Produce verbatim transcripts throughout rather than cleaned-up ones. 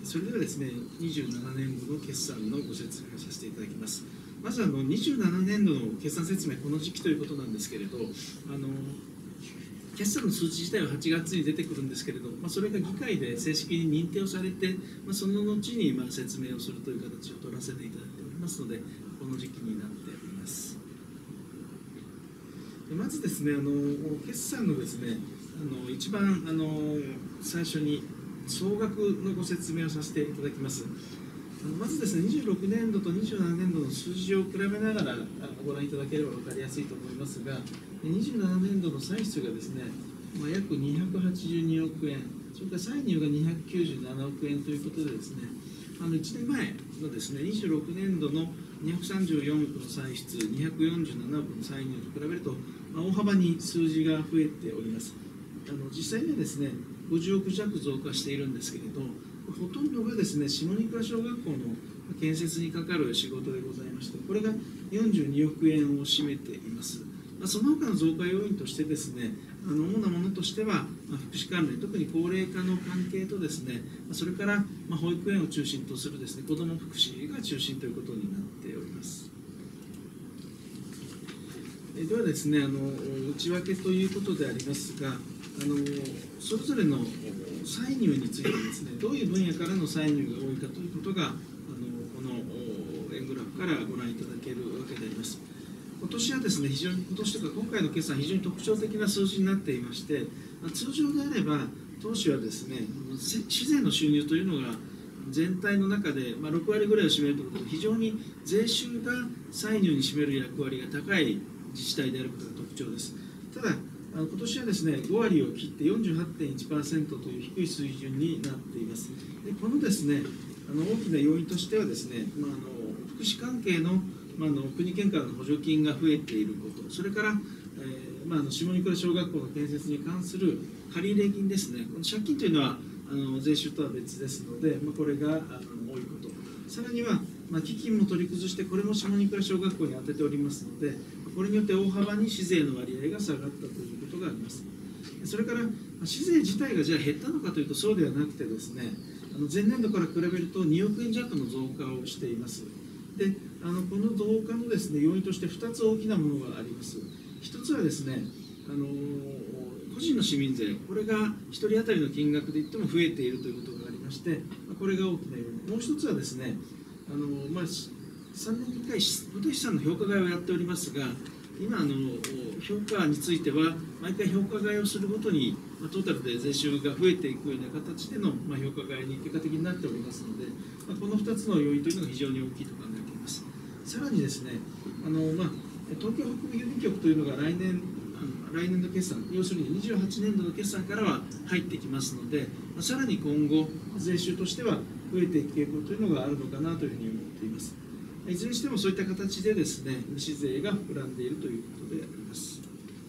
それではですね、にじゅうななねんどの決算のご説明をさせていただきます。まずあのにじゅうななねんどの決算説明、この時期ということなんですけれど、あの決算の数値自体ははちがつに出てくるんですけれど、まあ、それが議会で正式に認定をされて、まあ、その後にまあ説明をするという形を取らせていただいておりますので、この時期になっております。まずですね、あの決算のですね、あの一番あの最初に総額のご説明をさせていただきます。まずですね、にじゅうろくねんどとにじゅうななねんどの数字を比べながらご覧いただければ分かりやすいと思いますが、にじゅうななねんどの歳出がですね、まあ、約にひゃくはちじゅうにおくえん、それから歳入がにひゃくきゅうじゅうななおくえんということでですね、あのいちねんまえのですね、にじゅうろくねんどのにひゃくさんじゅうよんおくの歳出、にひゃくよんじゅうななおくの歳入と比べると、まあ、大幅に数字が増えております。あの実際にはですね、ごじゅうおくじゃく増加しているんですけれど、ほとんどがですね、下仁倉小学校の建設にかかる仕事でございまして、これがよんじゅうにおくえんを占めています。まあ、その他の増加要因としてですね、あの主なものとしては、まあ、福祉関連、特に高齢化の関係とですね、それからまあ保育園を中心とするですね、子ども福祉が中心ということになっております。ではですね、あの内訳ということでありますが、あのそれぞれの歳入についてですね、どういう分野からの歳入が多いかということが、あのこの円グラフからご覧いただけるわけであります。今年はですね、非常に今年とか今回の決算、非常に特徴的な数字になっていまして、通常であれば、当初はですね、市税の収入というのが全体の中でまあろくわりぐらいを占めるということで、非常に税収が歳入に占める役割が高い自治体であることが特徴です。ただあの今年はですね、ごわりを切って よんじゅうはちてんいちパーセント という低い水準になっています。でこのですね、あの大きな要因としてはですね、まあ、あの福祉関係の、まあ、あの国県からの補助金が増えていること、それから、えーまあ、あの下仁倉小学校の建設に関する借入金ですね、この借金というのはあの税収とは別ですので、まあ、これがあの多いこと、さらには、まあ、基金も取り崩して、これも下仁倉小学校に充てておりますので、これによって大幅に市税の割合が下がったということがあります。それから市税自体がじゃあ減ったのかというとそうではなくてですね、あの前年度から比べるとにおくえん弱の増加をしています。であのこの増加のですね要因としてふたつ大きなものがあります。ひとつはですね、あの個人の市民税、これがひとり当たりの金額で言っても増えているということがありまして、これが大きな要因。もう一つはですね、あの、まあ、さんねんにいっかい固定資産の評価外をやっておりますが、今あの評価については毎回評価外をするごとに、まあ、トータルで税収が増えていくような形での、まあ、評価外に結果的になっておりますので、まあ、このふたつの要因というのが非常に大きいと考えています。さらにですね、あの、まあ、東京北部郵便局というのが来年あの来年度決算、要するににじゅうはちねんどの決算からは入ってきますので、まあ、さらに今後税収としては増えていく傾向というのがあるのかなというふうに思っています。いずれにしてもそういった形でですね、市税が膨らんでいるということであります。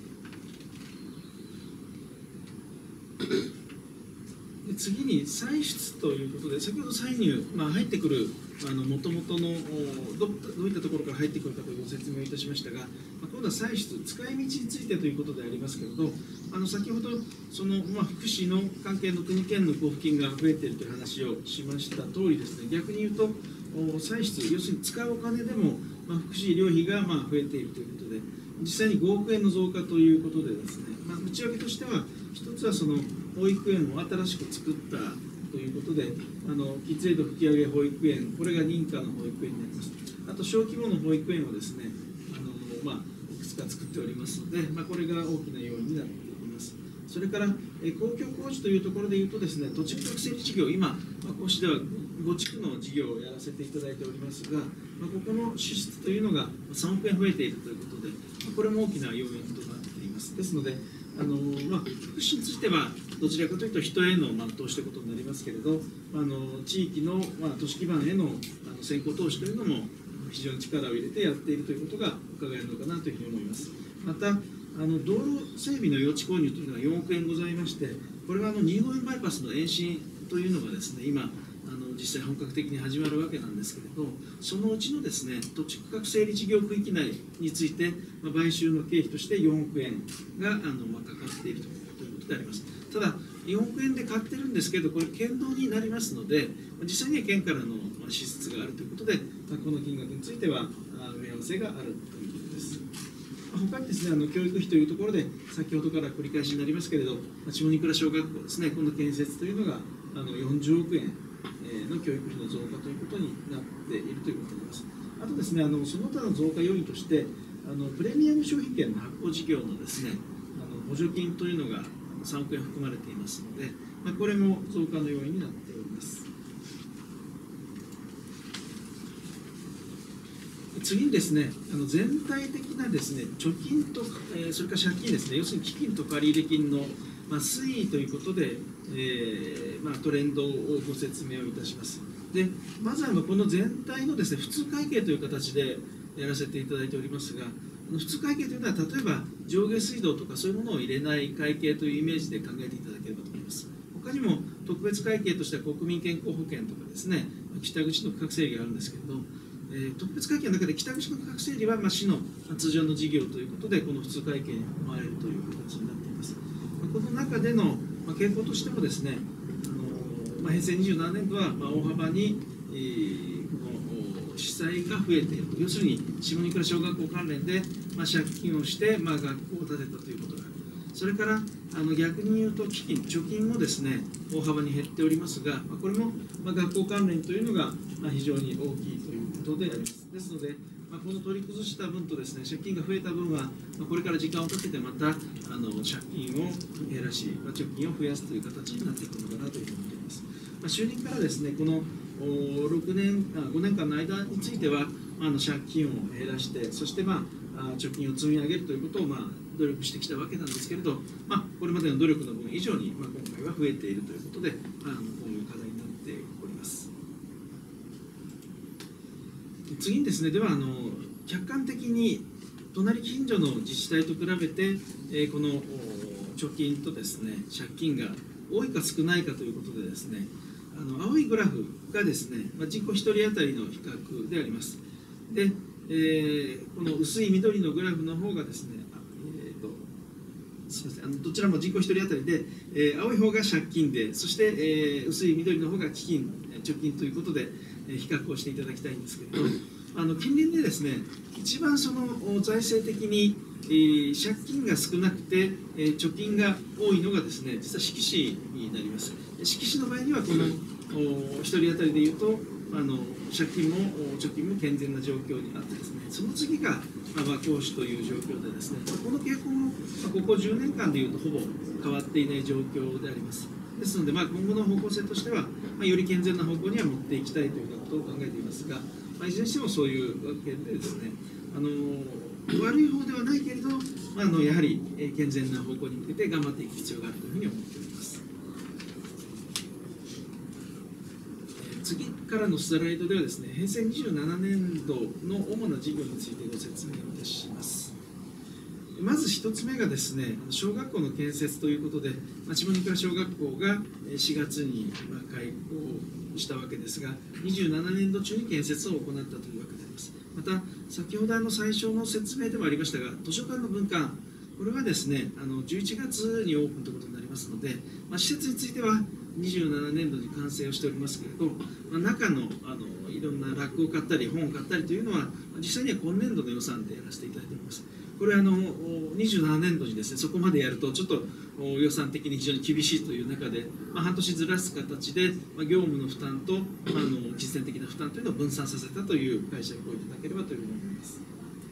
で次に歳出ということで、先ほど歳入、まあ、入ってくるもともとのどどういったところから入ってくるかというご説明をいたしましたが、まあ、今度は歳出、使い道についてということでありますけれど、あの先ほどその、まあ、福祉の関係の国県の交付金が増えているという話をしました通りですね、逆に言うと、歳出、要するに使うお金でも、まあ、福祉医療費がまあ増えているということで、実際にごおくえんの増加ということでですね、まあ、内訳としては、一つはその保育園を新しく作ったということで、あのキッズエイド吹き上げ保育園、これが認可の保育園になります。あと小規模の保育園をですね、あの、まあ、いくつか作っておりますので、まあ、これが大きな要因になっています。それからえ公共工事というところでいうとですね、土地区画整理事業、今、まあ、講師ではご地区の事業をやらせていただいておりますが、まあ、ここの支出というのがさんおくえん増えているということで、まあ、これも大きな要因となっています。ですので、あのまあ、福祉についてはどちらかというと人への、まあ、投資ということになりますけれど、あの地域の、まあ、都市基盤へのあの先行投資というのも非常に力を入れてやっているということが伺えるのかなというふうに思います。またあの道路整備の用地購入というのがよんおくえんございまして、これはあのにごうえんバイパスの延伸というのがですね、今あの実際本格的に始まるわけなんですけれど、そのうちのですね土地区画整理事業区域内について、まあ、買収の経費としてよんおくえんがあの、まあ、かかっているということであります。ただよんおくえんで買ってるんですけど、これ、県道になりますので、実際には県からの支出があるということで、この金額については埋め合わせがあるということです。他にですね、あの教育費というところで、先ほどから繰り返しになりますけれど、下仁倉小学校ですね、この建設というのがあのよんじゅうおくえんの教育費の増加ということになっているということになります。あとですね、あのその他の増加要因として、あのプレミアム商品券の発行事業のですね、あの補助金というのがさんおくえん含まれていますので、まあ、これも増加の要因になっております。次にですね、あの全体的なですね貯金と、えー、それから借金ですね、要するに基金と借入金の、まあ、推移ということで、えーまあ、トレンドをご説明をいたします。でまずあのこの全体のですね普通会計という形でやらせていただいておりますが、普通会計というのは例えば上下水道とかそういうものを入れない会計というイメージで考えていただければと思います。他にも特別会計としては国民健康保険とかですね、北口の区画整理があるんですけれど、えー、特別会計の中で北口の区画整理は、まあ、市の通常の事業ということでこの普通会計に含まれるという形になっています。この中での、まあ、傾向としてもですね、あのまあ、平成にじゅうななねん度は、まあ、大幅に、えー、この被災が増えている、要するに下仁倉小学校関連で、まあ、借金をして、まあ、学校を建てたということがある。それからあの逆に言うと基金、貯金もですね大幅に減っておりますが、まあ、これも、まあ、学校関連というのが、まあ、非常に大きいということであります。ですので、まあ、この取り崩した分とですね借金が増えた分は、まあ、これから時間をかけてまたあの借金を減らし、まあ、貯金を増やすという形になっていくのかなというふうに思っています。まあ、就任からですねこのろくねんあごねんかんの間については、まあ、あの借金を減らして、そして、まあ、貯金を積み上げるということを、まあ、努力してきたわけなんですけれど、まあ、これまでの努力の分以上に、まあ、今回は増えているということで、まあ、こういう課題になっております。次にですね、ではあの客観的に隣近所の自治体と比べて、えー、この貯金とですね借金が多いか少ないかということでですね、あの青いグラフがですね、まあ、人口ひとり当たりの比較であります。で、えー、この薄い緑のグラフの方がですね、えーとすみません、あのどちらも人口ひとり当たりで、えー、青い方が借金で、そして、えー、薄い緑の方が基金、貯金ということで、えー、比較をしていただきたいんですけれど、あの近隣でですね、一番その財政的に、えー、借金が少なくて、えー、貯金が多いのがですね、実は志木市になります。志木市の場合にはこのひとり当たりでいうと、あの借金も貯金も健全な状況にあってですね、その次が、まあ、和光市という状況でですね、この傾向も、まあ、ここじゅうねんかんでいうとほぼ変わっていない状況であります。ですので、まあ、今後の方向性としては、まあ、より健全な方向には持っていきたいということを考えていますが、まあ、いずれにしてもそういうわけでですね、あの悪い方ではないけれど、まあ、あのやはり健全な方向に向けて頑張っていく必要があるというふうに思っております。次からのスライドではですね、平成にじゅうななねん度の主な事業についてご説明いたします。まずひとつめがですね、小学校の建設ということで、下仁倉小学校がしがつに開校したわけですが、にじゅうななねん度中に建設を行ったというわけであります。また、先ほどあの最初の説明でもありましたが、図書館の分館、これはですね、あのじゅういちがつにオープンということになりますので、まあ、施設についてはにじゅうななねん度に完成をしておりますけれど、まあ、中のあのいろんなラックを買ったり本を買ったりというのは実際には今年度の予算でやらせていただいております。これはあのにじゅうななねん度にですねそこまでやるとちょっと予算的に非常に厳しいという中で、まあ、半年ずらす形で、まあ、業務の負担と、まあ、あの実践的な負担というのを分散させたという解釈をいただければというふうに思います。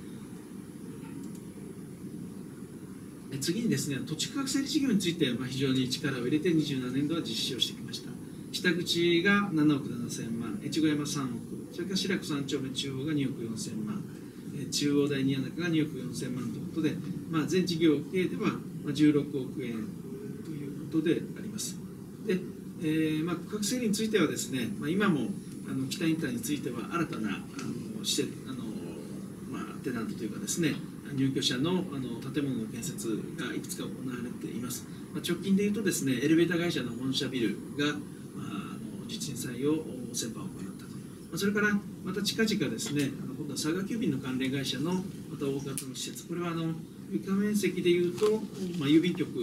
次にですね、土地区画整理事業について、まあ、非常に力を入れてにじゅうななねん度は実施をしてきました。北口がななおくななせんまん、越後山さんおく、それから白子三丁目中央がにおくよんせんまん、中央大宮中がにおくよんせんまんということで、まあ、全事業計ではじゅうろくおくえんということであります。で、えーまあ、区画整理についてはですね、まあ、今もあの北インターについては新たなあの施設あの、まあ、テナントというかですね、入居者のあの建物の建設がいくつか行われています。まあ、直近でいうとですね、エレベーター会社の本社ビルが、まあ、あの実震災を先般行ったと。まあ、それからまた近々ですね、あの今度は佐賀急便の関連会社のまた大型の施設、これはあの床面積でいうと、まあ、郵便局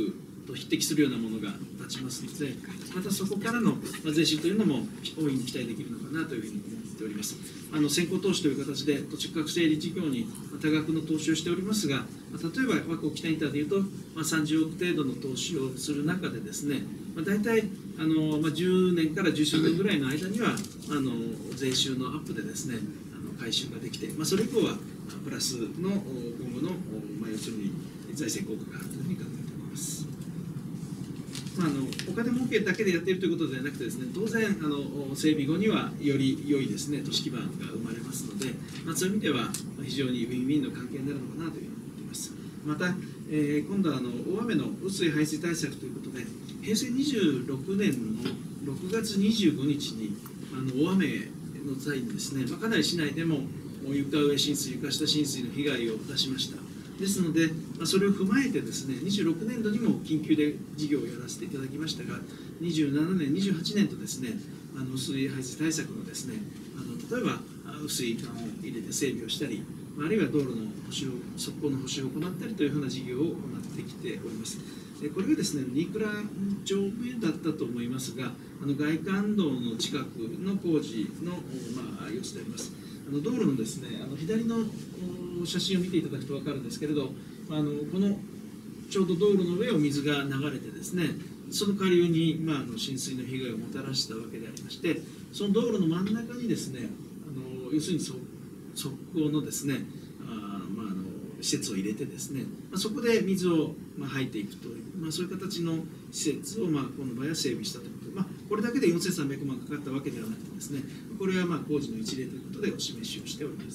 と匹敵するようなものが立ちますので、またそこからの税収というのも大いに期待できるのかなというふうに思っております。あの先行投資という形で土地区画整理事業に多額の投資をしておりますが、例えば和光北インターでいうと、まあ、さんじゅうおく程度の投資をする中でですね、まあ、大体あの、まあ、じゅうねんからじゅうしゅうねんぐらいの間にはあの税収のアップでですね、あの回収ができて、まあ、それ以降はプラスの今後の、まあ、要するに財政効果があるというふうに考えております。まあ、あのお金儲けだけでやっているということではなくてですね、当然あの整備後にはより良いですね都市基盤が生まれますので、まあ、そういう意味では非常にウィンウィンの関係になるのかなというふうに思っています。また、えー、今度はあの大雨の雨水排水対策ということで、平成にじゅうろくねんのろくがつにじゅうごにちにあの大雨の際にですね、まあ、かなり市内でも床上浸水、床下浸水の被害を出しました。ですので、まあ、それを踏まえてですね、にじゅうろくねんどにも緊急で事業をやらせていただきましたが、にじゅうななねん、にじゅうはちねんとですね、あの雨水排水対策のですね、あの例えば雨水管を入れて整備をしたり、あるいは道路の補修を、側溝の補修を行ったりというふうな事業を行ってきております。これがですね、新倉町目だったと思いますが、あの外環道の近くの工事の、まあ、様子であります。あの道路のですね、あの左の写真を見ていただくと分かるんですけれど、あのこのちょうど道路の上を水が流れてですね、その下流に、まあ、あの浸水の被害をもたらしたわけでありまして、その道路の真ん中にですね、あの要するに側溝のですね、あ、まあ、あの施設を入れてですね、まあ、そこで水を、まあ、吐いていくという、まあ、そういう形の施設を、まあ、この場合は整備したということで、まあ、これだけでよんせんさんびゃくまんかかったわけではなくてですね、これはまあ工事の一例ということでお示しをしております。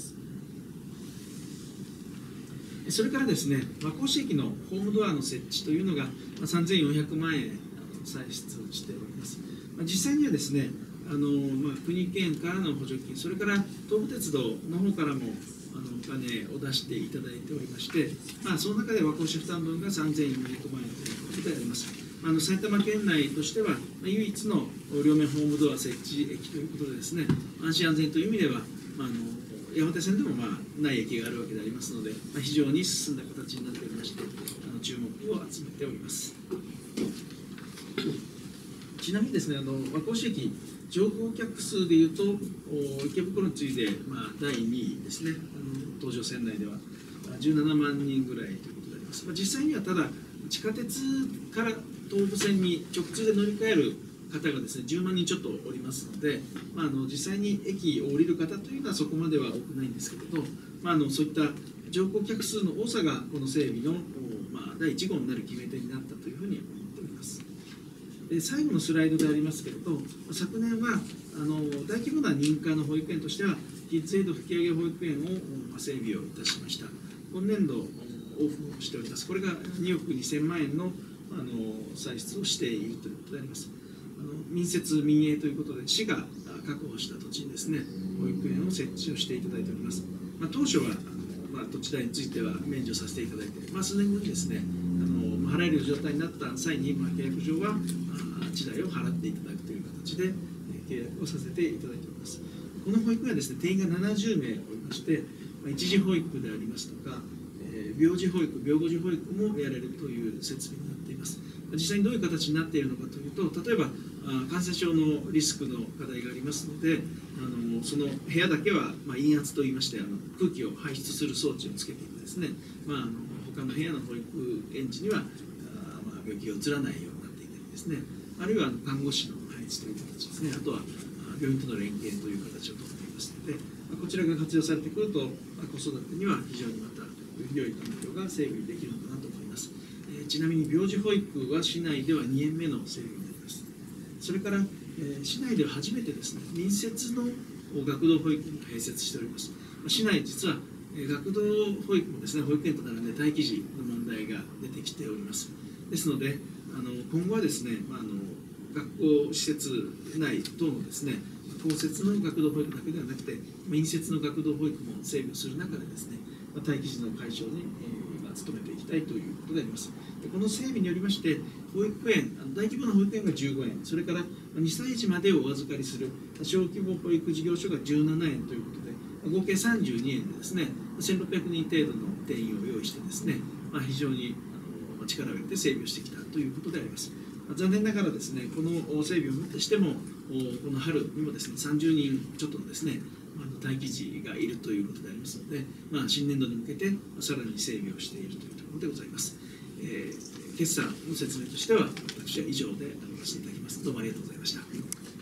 それからですね、和光市駅のホームドアの設置というのがさんぜんよんひゃくまんえん歳出しております。実際にはですね、あの、まあ、国県からの補助金、それから東武鉄道の方からもあのお金を出していただいておりまして、まあ、その中で和光市負担分がさんぜんよんひゃくまんえんということであります。あの埼玉県内としては、まあ、唯一の両面ホームドア設置駅ということでですね、安心安全という意味では、まあ、あの山手線でもまあない駅があるわけでありますので、まあ、非常に進んだ形になっておりまして、あの注目を集めております。ちなみにですね、あの和光市駅乗降客数でいうと池袋に次いで、まあ、だいにいですね、あの東上線内ではじゅうななまんにんぐらいということであります。まあ、実際にはただ地下鉄から東武線に直通で乗り換える方がですねじゅうまんにんちょっとおりますので、まあ、あの実際に駅を降りる方というのはそこまでは多くないんですけれど、まあ、あのそういった乗降客数の多さがこの整備の、まあ、だいいち号になる決め手になったというふうに思っております。で最後のスライドでありますけれど、昨年はあの大規模な認可の保育園としてはキッズエイド吹き上げ保育園を、まあ、整備をいたしました。今年度オフをしております。これがにおくにせんまんえんのあの歳出をしているということであります。あの民設民営ということで市が確保した土地にですね保育園を設置をしていただいております。まあ、当初はあの、まあ、土地代については免除させていただいて、まあ、数年後にですねあの払える状態になった際に、まあ、契約上は地代を払っていただくという形で契約をさせていただいております。この保育園はですね定員がななじゅうめいおりまして、まあ、一時保育でありますとか、えー、病児保育、病後児保育もやれるという設備になっています。実際にどういう形になっているのかというと、例えば感染症のリスクの課題がありますので、あのその部屋だけは、まあ、陰圧といいましてあの空気を排出する装置をつけていてですね、まあ、あの他の部屋の保育園児にはあ、まあ、病気がうつらないようになっていたりですね、あるいは看護師の配置という形ですね、あとは病院との連携という形をとっていますので、こちらが活用されてくると子育てには非常にまた良い環境が整備できるのかなと思います。えー、ちなみに病児保育は市内ではにねんめの整備になります。それから、えー、市内では初めてですね隣接の学童保育に併設しております。市内実は、えー、学童保育もですね保育園と並んで待機児の問題が出てきております。ですのであの今後はですね、まあ、あの学校施設内等のですね公設の学童保育だけではなくて隣接の学童保育も整備をする中でですね待機児の解消に、えー、今努めていきたいということであります。でこの整備によりまして保育園大規模な保育園がじゅうごえん、それからにさい児までをお預かりする小規模保育事業所がじゅうななえんということで合計さんじゅうにえんでですねせんろっぴゃくにん程度の定員を用意してですね、まあ、非常にあの力を入れて整備をしてきたということであります。残念ながらですね、この整備をもってしても、この春にもですね、さんじゅうにんちょっとのですね、待機児がいるということでありますので、まあ、新年度に向けてさらに整備をしているというところでございます。えー、決算の説明としては、私は以上で終わらせていただきます。どうもありがとうございました。